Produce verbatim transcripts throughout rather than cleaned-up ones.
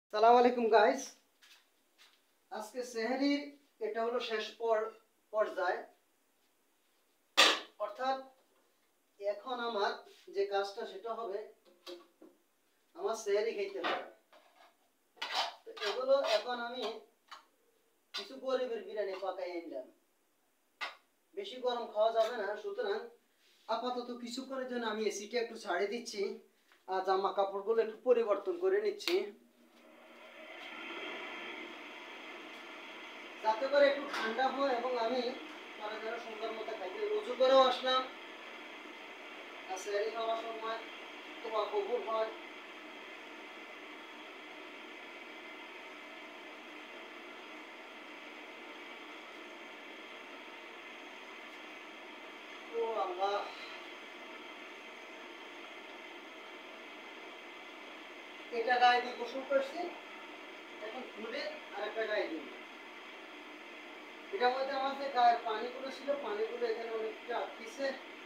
সালাম আলাইকুম গাইস। আজকে সেহরির এটা হলো শেষ পর পর্যায়, অর্থাৎ এখন আমার যে কাজটা সেটা হবে আমার সেহরি খেতে হবে। তো এগুলো এখন আমি কিছু গরিবের বিরিয়ানি পাকাই আনলাম। বেশি গরম খাওয়া যাবে না, সুতরাং আপাতত কিছুক্ষণের জন্য আমি এসিটা একটু ছাড়িয়ে দিচ্ছি আর জামা কাপড়গুলো একটু পরিবর্তন করে নিচ্ছি, যাতে করে একটু ঠান্ডা হয় এবং আমি পরে যেন সুন্দর মতো খাইতে রুজু করেও আসলাম আর সেহরি খাওয়ার সময় তোমার কবুল হয়। ও আল্লাহ, এটা গায়ে দিয়ে গোসল করছি, এখন খুলে আর একটা গায়ে দিই। এটার মধ্যে আমার যে গায়ের পানিগুলো ছিল পানিগুলো এখানে অনেকটা আটকেছে।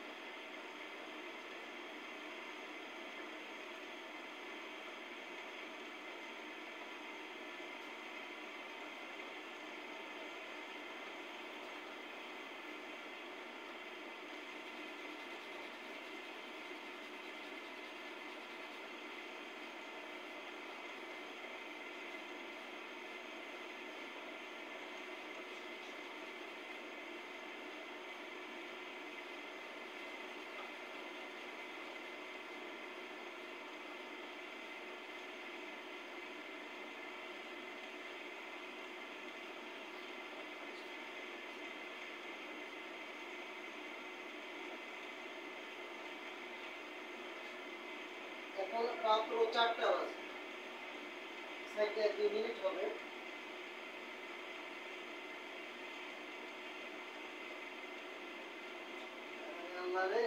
এখন রাত্র চারটা বাজে, সাইডে দুই মিনিট হবে। আল্লাহ রে,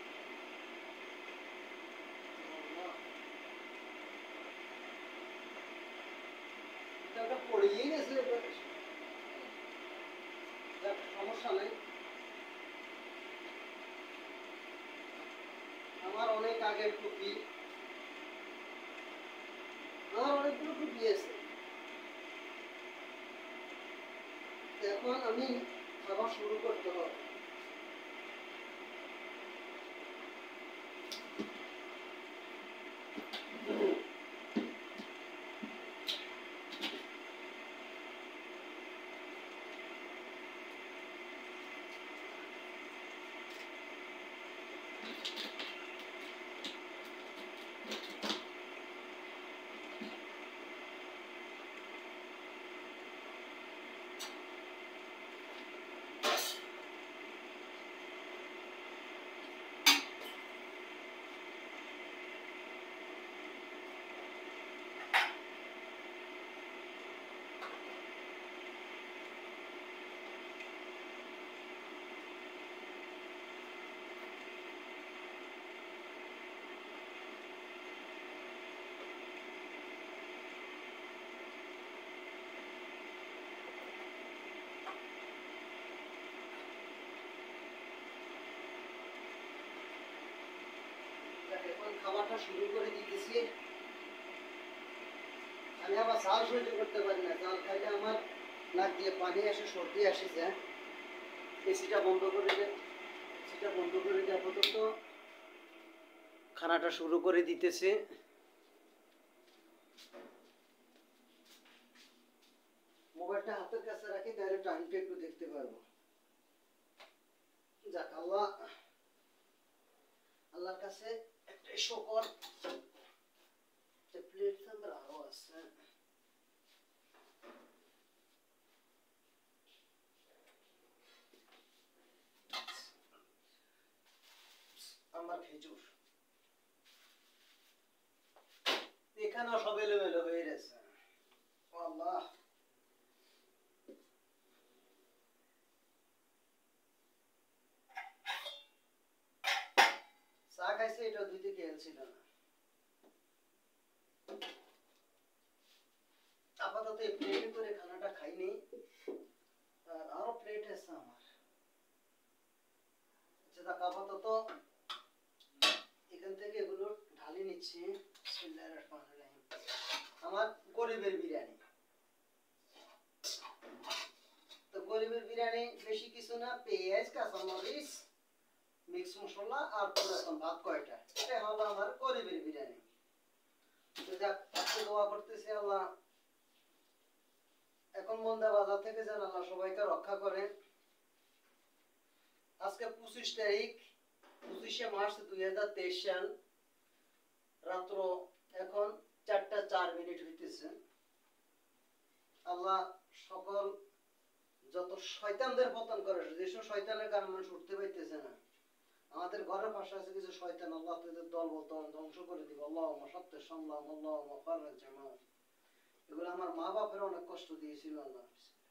এটা পড়েই গেছে, সমস্যা নেই। আমার অনেক আগের টুপি, আমার অনেকগুলো টুপি আছে। এখন আমি খাবার শুরু করতে হবে। এখন খাবারটা শুরু করে দিতেছি। আমি আবার ঝাল সহ্য করতে পারি না, ঝাল খাইলে আমার নাক দিয়ে পানি আসে, সর্দি আসে যায়। এসিটা বন্ধ করে দে, এসিটা বন্ধ করে দে। আপাতত খানাটা শুরু করে দিতেছে। মোবাইলটা হাতের কাছে রাখি, তাহলে টাইমটা একটু দেখতে পারবো। যাক, আল্লাহ আল্লাহর কাছে একটাই শুকর, প্লেট নাম্বার আরো আছে। আমার খেজুর এখানেও সব এলোমেলো হয়ে গেছে। আল্লাহ, চা খাইছে, এটা দুইতে খেয়াল ছিল না। আপাতত এই প্লেটে করে খানাটা খাইনি, আর আরো প্লেট আছে আমার। আচ্ছা, আপাতত এখান থেকে এগুলো ঢালি নিচ্ছি। বিসমিল্লাহির রহমানির রহিম। আমার গরিবের বিরিয়ানি। তো গরিবের বিরিয়ানি বেশি কিছু না, পেঁয়াজ, কাঁচামরিচ, মিক্স মশলা আর পুরাতন ভাত কয়টা, এটা হলো আমার গরিবের বিরিয়ানি। তো যাক, আজকে দোয়া করতেছি আল্লাহ এখন মন্দা বাজার থেকে যেন আল্লাহ সবাইকে রক্ষা করেন। আজকে পঁচিশ তারিখ, পঁচিশে মার্চ দুই হাজার তেইশ সাল, রাত্র এখন চারটা চার মিনিট হইতেছে। আল্লাহ সকল যত শয়তানদের পতন করে, যেসব শয়তানের কারণে মানুষ উঠতে পাইতেছে না, আমাদের ঘরের পাশে আছে কিছু শয়তান, আল্লাহ তাদের দল বলতে ধ্বংস করে দিব। আল্লাহুম্মা সত্য সামলাম, আল্লাহুম্মা ফাররাজ জামা। এগুলো আমার মা বাপের অনেক কষ্ট দিয়েছিল আল্লাহ।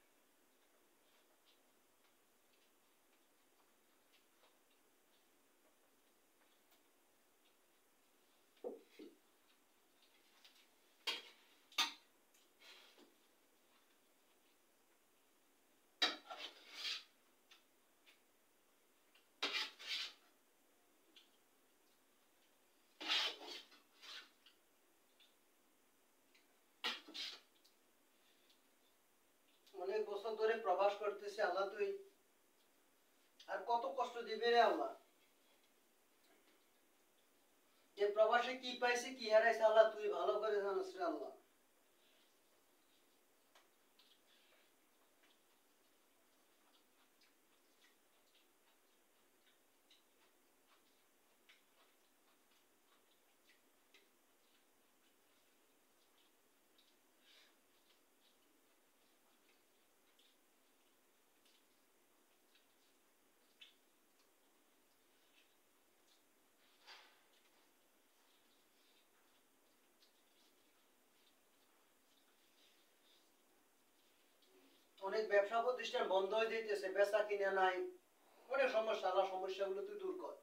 অনেক বছর ধরে প্রবাস করতেছি আল্লাহ, তুই আর কত কষ্ট দিবে রে আল্লাহ। যে প্রবাসে কি পাইছে কি হারাইছে আল্লাহ তুই ভালো করে জানিস রে আল্লাহ। অনেক ব্যবসা প্রতিষ্ঠান বন্ধ হয়ে যাইতেছে, বেচা কিনা নাই, অনেক সমস্যা। আল্লাহ সমস্যাগুলো তুই দূর কর।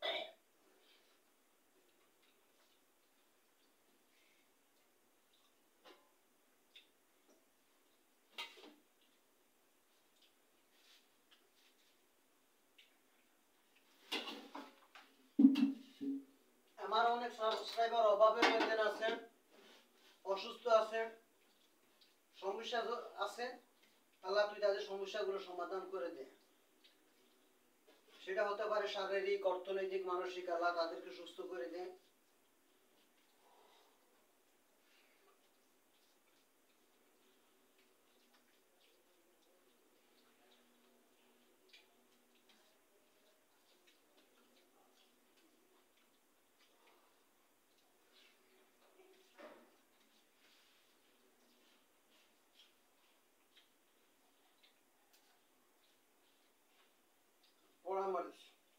আমার অনেক সাবস্ক্রাইবার অভাবের মধ্যে আছেন, অসুস্থ আছেন, সমস্যা আছে, আল্লাহ তুই তাদের সমস্যাগুলো সমাধান করে দে। সেটা হতে পারে শারীরিক, অর্থনৈতিক, মানসিক, আল্লাহ তাদেরকে সুস্থ করে দে। পরামর্শ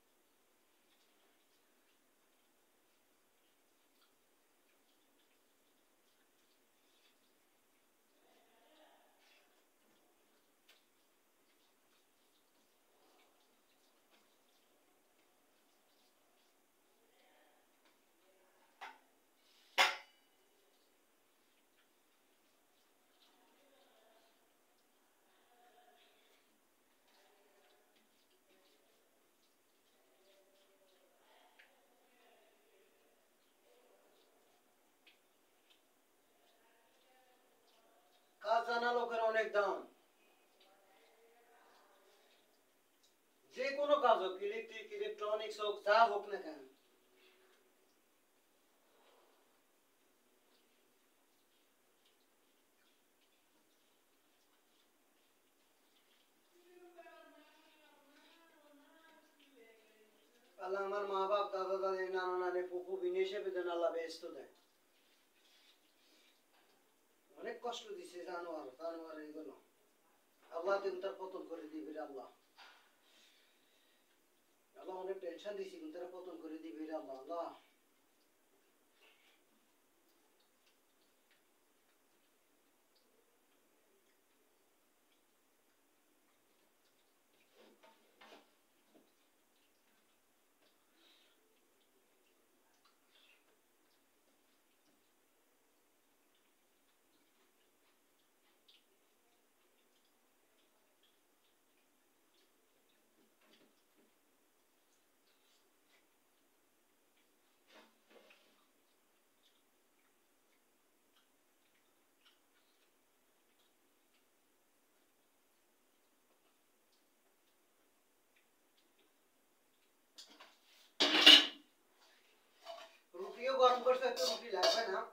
কাজ জানা লোকের অনেক দাম। যে কোনো কাজ হোক, ইলেকট্রিক, ইলেকট্রনিক্স হোক, যা হোক না কেন, আল্লাহ আমার মা বাপ, দাদা দাদি, নানা নানি, ফুফু বিনি হিসেবে যেন আল্লাহ বেহেশত দেয়। অনেক কষ্ট দিছে জানোয়ার জানোয়ার এগুলো, আল্লাহ তুমি তার পতন করে দিবি রে আল্লাহ। আল্লাহ অনেক টেনশন দিছি, কিন্তু তারা পতন করে দিবি রে আল্লাহ। আল্লাহ একটা রুটি লাগবে না।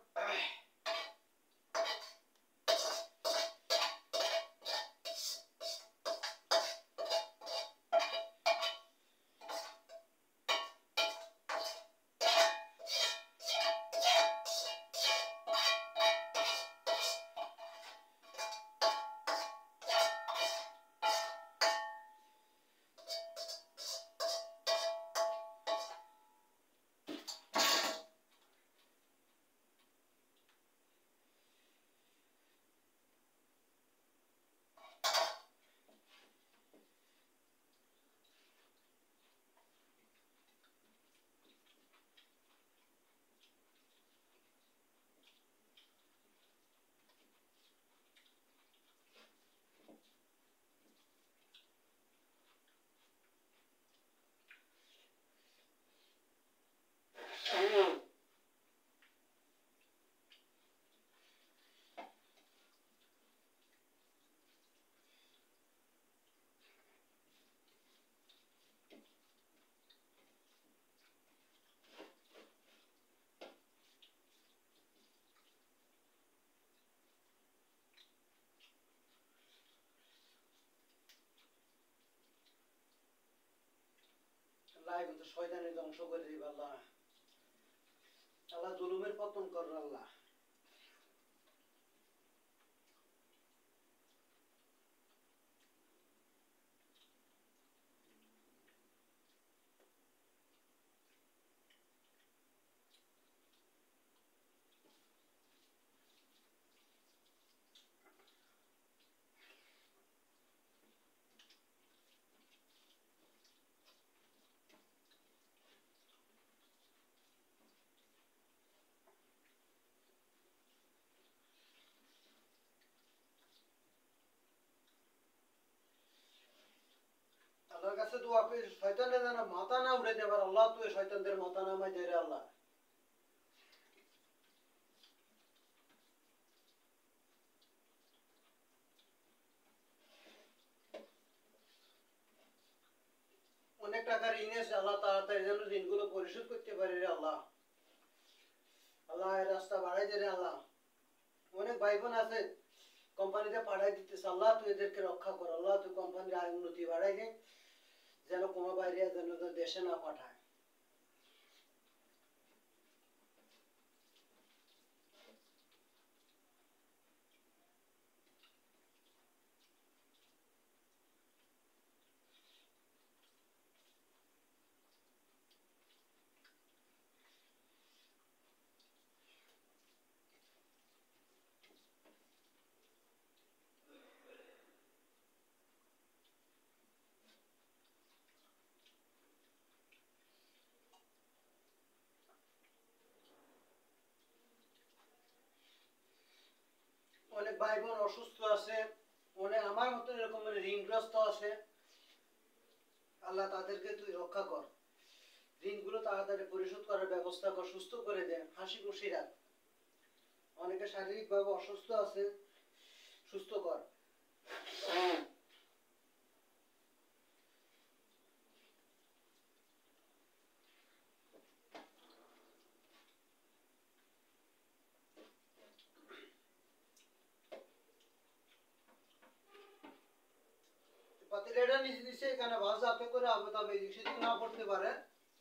লাইভ তো শয়তানের ধ্বংস করে দিবে আল্লাহ। আল্লাহ জুলুমের পতন কর আল্লাহ। আল্লাহর কাছে দোয়া করি শয়তানের যেন মাথা না উড়ে দেবার আল্লাহ, তুই শয়তানদের মাথা নামাই দে রে আল্লাহ। অনেক টাকা ঋণ আছে আল্লাহ, তাড়াতাড়ি যেন ঋণগুলো পরিশোধ করতে পারি রে আল্লাহ। আল্লাহ এই রাস্তা বাড়াই দে রে আল্লাহ। অনেক ভাই বোন আছে কোম্পানিতে পাঠাই দিতেছে আল্লাহ, তুই এদেরকে রক্ষা কর আল্লাহ। তুই কোম্পানির আয় উন্নতি বাড়াই দে, যেন কোনো বাইরে যেন দেশে না পাঠায়। অনেক ভাই বোন অসুস্থ আছে, অনেক আমার মতো এরকম ঋণগ্রস্ত আছে আল্লাহ, তাদেরকে তুই রক্ষা কর। ঋণগুলো তাড়াতাড়ি পরিশোধ করার ব্যবস্থা কর, সুস্থ করে দে, হাসি খুশি রাখ। অনেকে শারীরিকভাবে অসুস্থ আছে, সুস্থ কর। পাতিলেটা নিচে নিচে এখানে ভাজ যাতে করে আবে তবে এদিক সেদিক না পড়তে পারে,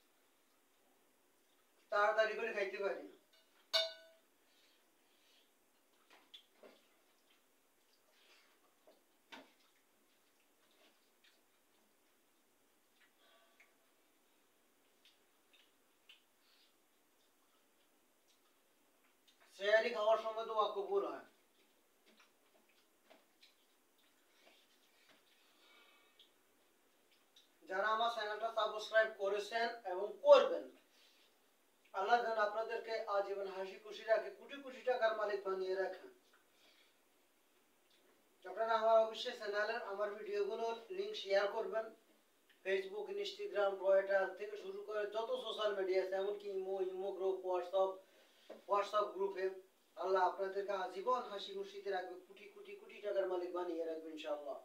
তাড়াতাড়ি করে খাইতে পারি। সেহারি খাওয়ার সময় তো কবুল হয়। যারা আমার চ্যানেলটা সাবস্ক্রাইব করেছেন এবং করবেন, আল্লাহ যেন আপনাদেরকে আজীবন হাসি খুশি রাখে, কোটি কোটি টাকার মালিক বানিয়ে রাখেন। আপনারা আমার অবশ্যই চ্যানেলের আমার ভিডিওগুলোর লিঙ্ক শেয়ার করবেন। ফেসবুক, ইনস্টাগ্রাম, টুইটার থেকে শুরু করে যত সোশ্যাল মিডিয়া আছে, এমনকি imo imo group, WhatsApp WhatsApp গ্রুপে আল্লাহ আপনাদেরকে আজীবন হাসি খুশিতে রাখবে, কোটি কোটি কোটি টাকার মালিক বানিয়ে রাখবে ইনশাআল্লাহ।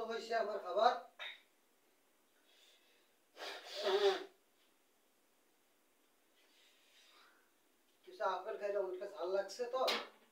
মতো হয়েছে আমার খাবার। কিছু আপেল খাইলে অনেকটা ঝাল লাগছে তো।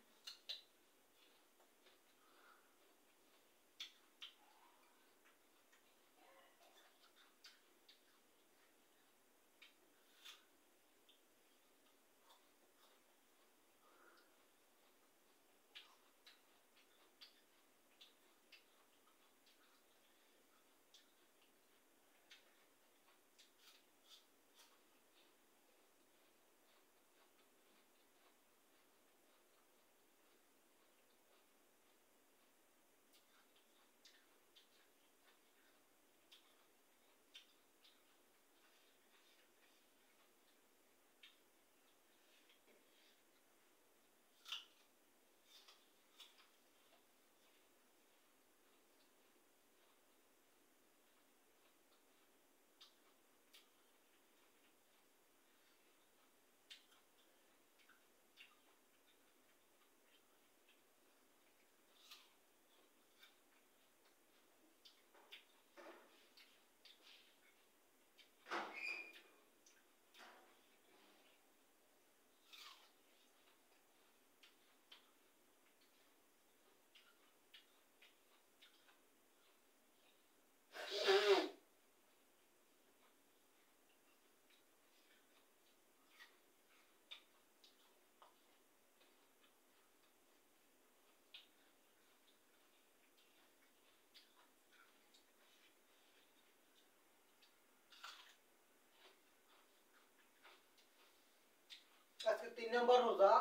আজকে তিন নম্বর রোজা।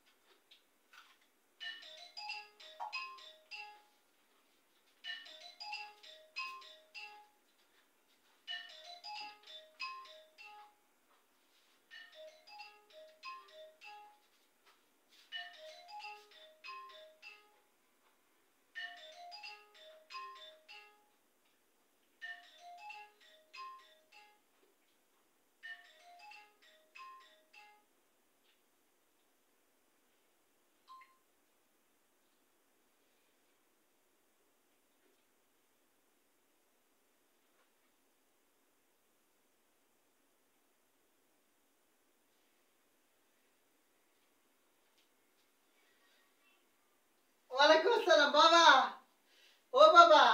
ওয়ালাইকুম আসসালাম বাবা। ও বাবা,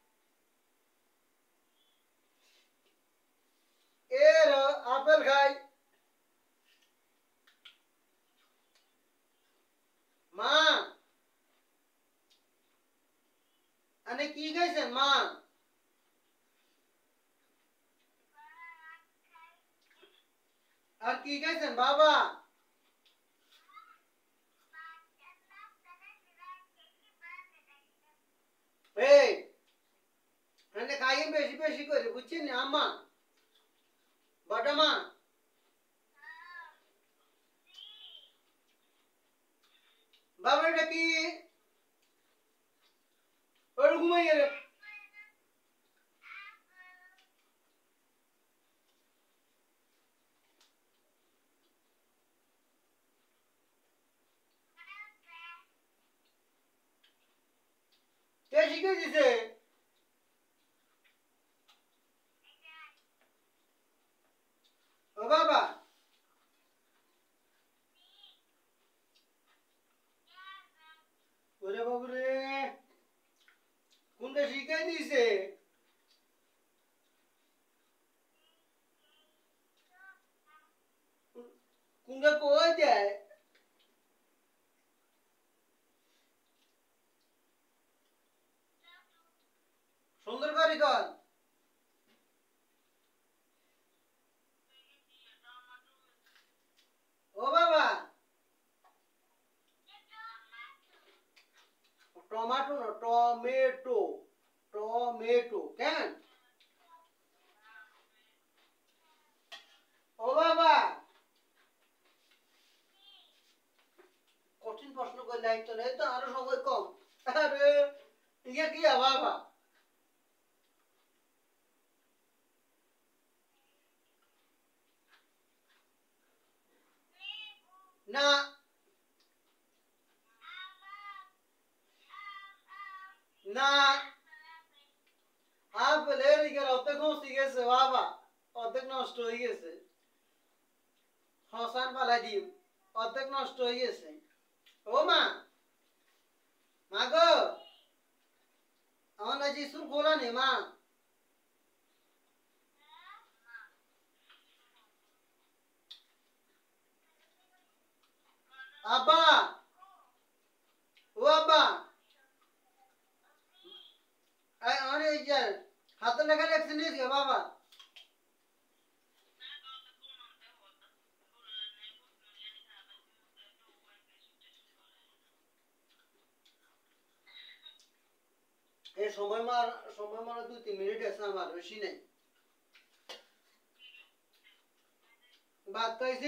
এর আপেল খাই। মা, আনে কি খাইছেন মা? আর কি খাইছেন বাবা? এই আনে খাইয়েন বেশি বেশি করে, বুঝছেন না আম্মা? বড় মা, বাবা এটা কি? ওর ঘুমাই গেলে কে শিখে দিছে? ও বাবা, ওরে বাবুরে, কোনটা শিখে দিছে? কোনটা কই দেয়? সুন্দর করে কর। ও বাবা, টমেটো না টমেটো, টমেটো কেন? ও বাবা, কঠিন প্রশ্ন করে দায়িত্ব নেই তো, আরো সময় কম। আরে ইয়ে কি বাবা? না, না, গেছে বাবা, অর্ধেক নষ্ট হয়ে গেছে। হসান পালাই দিই, অর্ধেক নষ্ট হয়ে গেছে। ও মা, মা গো, আমার নাকি স্কুল খোলা নেই মা। আব্বা, ও আব্বা, আমার এই যে হাতে লেখা লেখছে নিয়েছি বাবা। এই সময় মার সময় মারা দুই তিন মিনিট আছে, আমার বেশি নেই। ভাত খাইছি,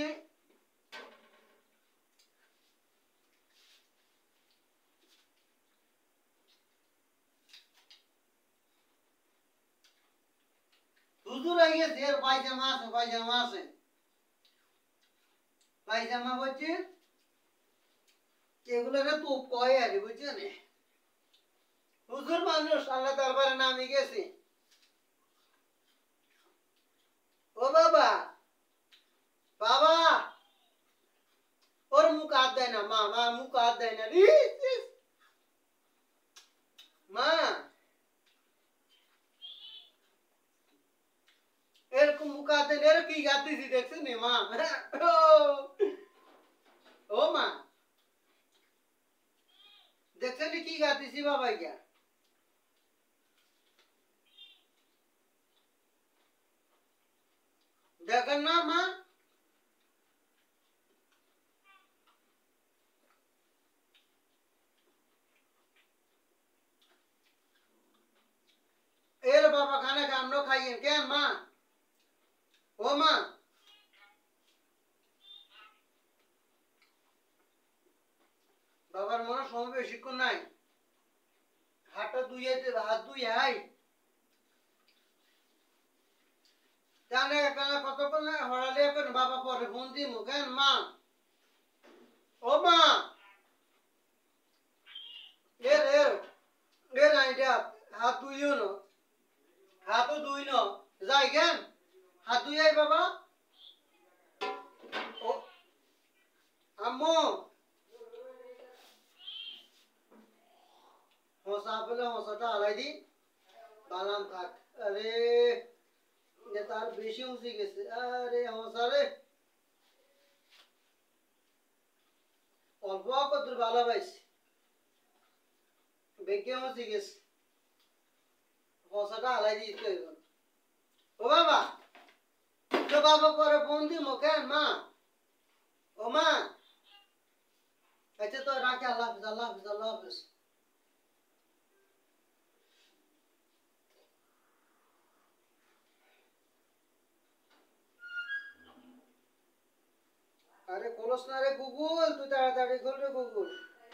হুজুর হয়ে গেছে, এর পায়জামা আছে, পায়জামা আছে, পায়জামা বলছে এগুলোরে তোপ কয় আর বুঝছেন। হুজুর মানুষ, আল্লাহ দরবারে নামে গেছে। ও বাবা, বাবা, ওর মুখ হাত দেয় না মা, মা মুখ হাত দেয় না রে মা। এরকম মুখ হাত দেয়, এর কি হাত দিছি দেখছেন নি মা? ও মা, দেখছেন কি হাত দিছি বাবা? গিয়া দেখেন না মা? এর বাবা খানা আমরা খাইয়েন কেন মা? ও মা, বাবার মনে সময় বেশিক্ষণ নাই, হাতটা ধুইয়াতে, হাত ধুই হাই জানে কতক্ষণ হড়ালে এখন বাবা পরে ফোন দিই কেন মা? ও মা, এর এর এর আইডিয়া হাত ধুইও না, হাতও ধুই না, যাই কেন হাত ধুই আই বাবা। ও আম্মু, হসা পেলে হসাটা হালাই দি, বালাম থাক। আরে তার বেশি উঁচি গেছে, আরে হসা রে অল্প কত ভালো পাইছি, বেগে উঁচি গেছে, হসাটা হালাই দিতে হইব। ও বাবা, তো বাবা পরে ফোন দিমো কেন মা? ও মা, আচ্ছা তো রাখি, আল্লাহ হাফিজ, আল্লাহ হাফিজ, আল্লাহ হাফিজ। আরে খোলস না রে গুগল, তুই তাড়াতাড়ি খোল রে গুগল।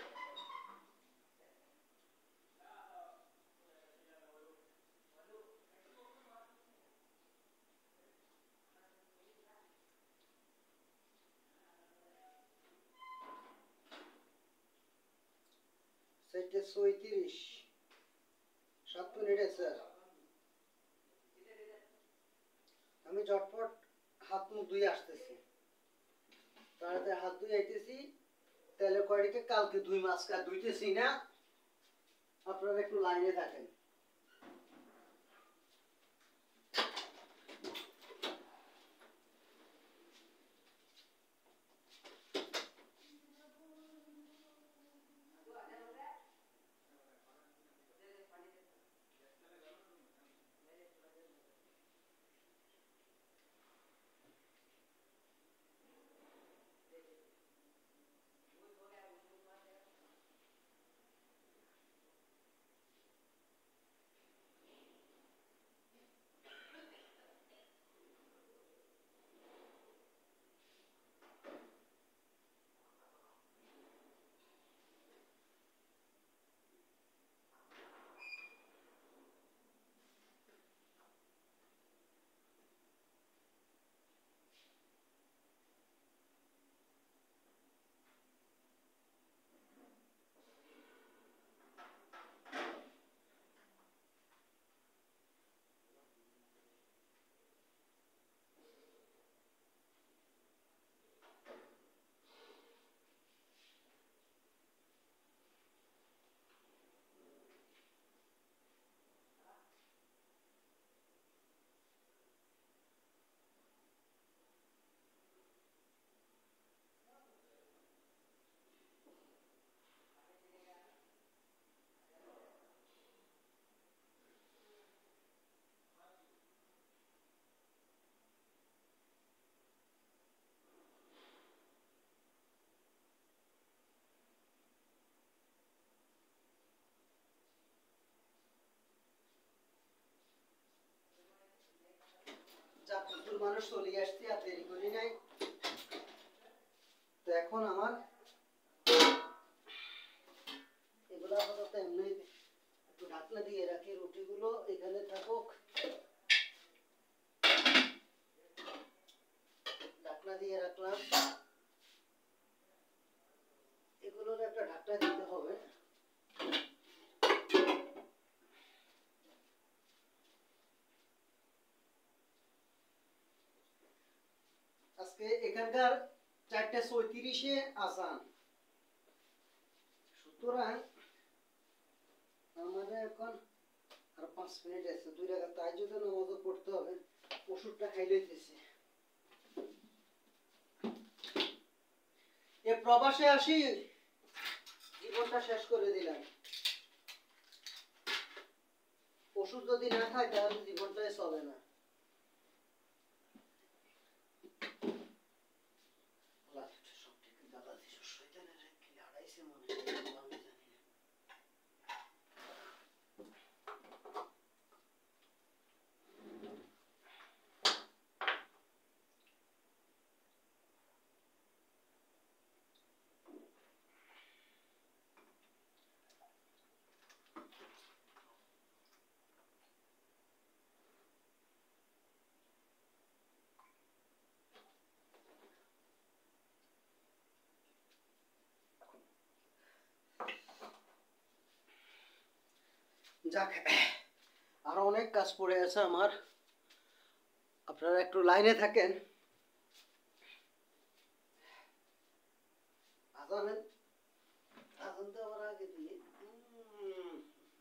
সেটা ছয়ত্রিশ, সাত মিনিট আছে। আমি ঝটপট হাত মুখ ধুয়ে আসতেছি, তাড়াতাড়ি হাত ধুয়ে আইতেছি, তাহলে কয়টাকে কালকে দুই মাস কাজ ধুইতেছি না, আপনারা একটু লাইনে থাকেন। মানুষ চলে আসছে আর দেরি করি নাই। তো এখন আমার এগুলো আপাতত এমনি একটু ঢাকনা দিয়ে রাখি, রুটিগুলো এখানে থাকুক, ঢাকনা দিয়ে রাখলাম। এগুলোর একটা ঢাকনা দিতে হবে। আজকে এখানকার চারটে চৌত্রিশে আসান, সুতরাং আমাদের এখন আর পাঁচ মিনিট আছে, দুই টাকা তাই যদি নামাজও পড়তে হবে, ওষুধটা খাইলে দিতেছি। এ প্রবাসে আসি জীবনটা শেষ করে দিলাম। ওষুধ যদি না খাই তাহলে জীবনটাই চলে না। যাক, আরো অনেক কাজ পড়ে আছে আমার, আপনারা একটু লাইনে থাকেন। আজানের আজান দেওয়ার আগে দিয়ে উম,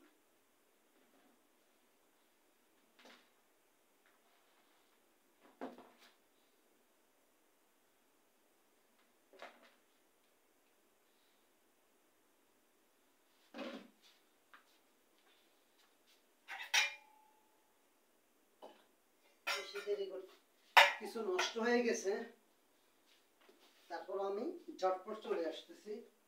বেশি দেরি করতে কিছু নষ্ট হয়ে গেছে, তারপর আমি ঝটপট চলে আসতেছি।